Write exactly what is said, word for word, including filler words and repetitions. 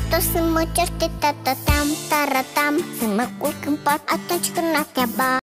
tot să mă certe, ta-ta-tam, tara-tam, să mă culc în pat atunci când noaptea ba.